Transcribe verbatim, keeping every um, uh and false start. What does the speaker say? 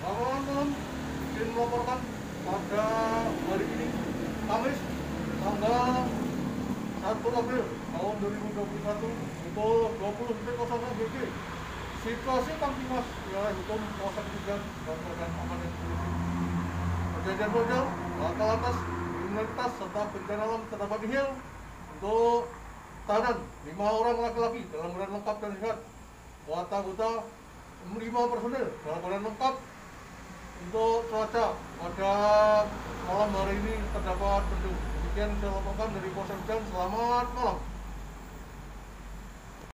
Kawan-kawan izin melaporkan pada hari ini Kamis tanggal satu April tahun dua ribu dua puluh satu pukul dua puluh nol nol W G. Situasi Kamtimas wilayah hukum kawasan tiga dan amanat polisi. Kejadian pojok, laka lantas, kriminalitas serta bencana alam terdapat nihil untuk tahanan lima orang laki-laki dalam keadaan lengkap dan sehat. Kuota anggota lima personil dalam keadaan lengkap. Untuk cuaca pada malam hari ini terdapat mendung. Demikian saya laporkan dari Polsek Hujan. Selamat malam.